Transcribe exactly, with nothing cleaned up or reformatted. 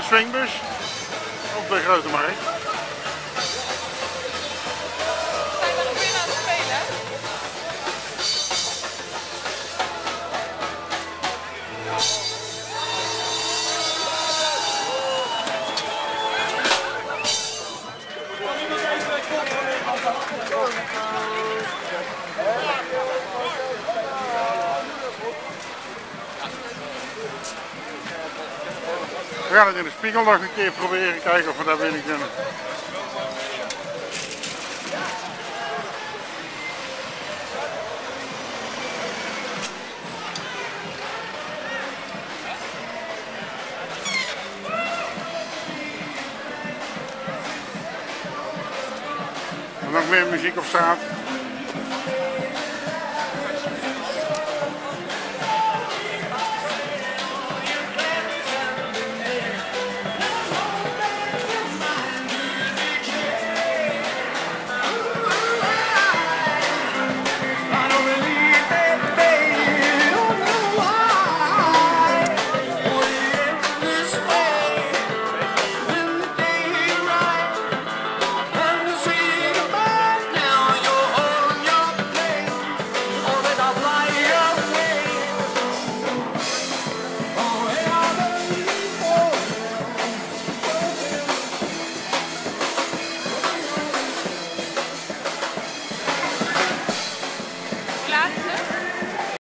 swingbus op de Grote Markt. Zijn we nog binnen aan het spelen? We gaan het in de spiegel nog een keer proberen, kijken of we daar binnen kunnen. En nog meer muziek op straat.